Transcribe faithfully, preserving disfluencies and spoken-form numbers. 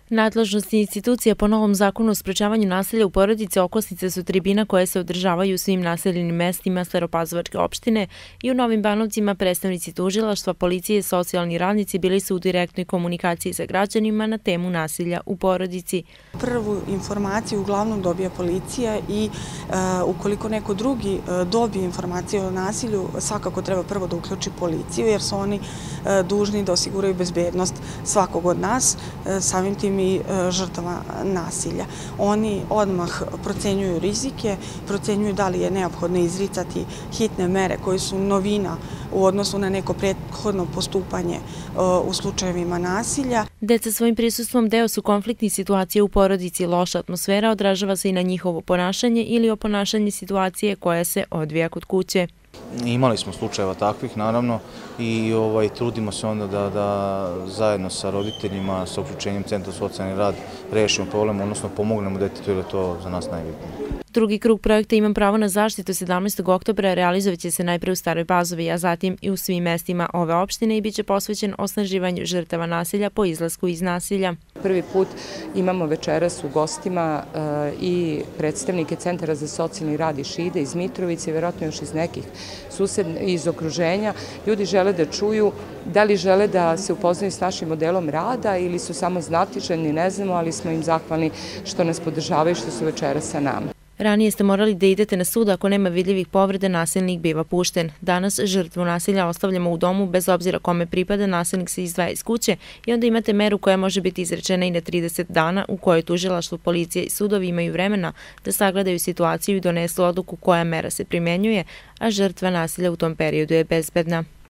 Nadležnosti institucija po novom zakonu o sprečavanju nasilja u porodici okosnice su tribina koje se održavaju u svim naseljenim mestima Staropazovačke opštine i u Novim Banovcima predstavnici tužilaštva, policije i socijalni radnici bili su u direktnoj komunikaciji sa građanima na temu nasilja u porodici. Prvu informaciju uglavnom dobija policija i ukoliko neko drugi dobije informaciju o nasilju, svakako treba prvo da uključi policiju jer su oni dužni da osiguraju bezbednost svakog od nas, samim tim i žrtava nasilja. Oni odmah procenjuju rizike, procenjuju da li je neophodno izricati hitne mere koje su novina u odnosu na neko prethodno postupanje u slučajevima nasilja. Deca svojim prisustvom deo su konfliktnih situacija u porodici. Loša atmosfera odražava se i na njihovo ponašanje ili o ponašanje situacije koja se odvija kod kuće. Imali smo slučajeva takvih, naravno, i trudimo se onda da zajedno sa roditeljima, sa uključenjem Centra za socijalni rad rešimo problem, odnosno pomognemo detetu jer je to za nas najbitnije. Drugi krug projekta Imam pravo na zaštitu sedamnaestog oktobra realizovaće se najpre u Staroj Pazovi, a zatim i u svim mestima ove opštine i bit će posvećen osnaživanju žrtava nasilja po izlasku iz nasilja. Prvi put imamo večeras u gostima i predstavnike Centara za socijalni rad iz Šida, iz Mitrovice, vjerojatno još iz nekih susednih iz okruženja. Ljudi žele da čuju da li žele da se upoznaju s našim modelom rada ili su samo znatiželjni, ne znamo, ali smo im zahvalni što nas podržavaju i što su večeras sa nama. Ranije ste morali da idete na sud ako nema vidljivih povreda, nasilnik biva pušten. Danas žrtvu nasilja ostavljamo u domu bez obzira kome pripada, nasilnik se izdvaja iz kuće i onda imate meru koja može biti izrečena i na trideset dana u kojoj tužilaštvo, policija i sudovi imaju vremena da sagledaju situaciju i donesu odluku koja mera se primenjuje, a žrtva nasilja u tom periodu je bezbedna.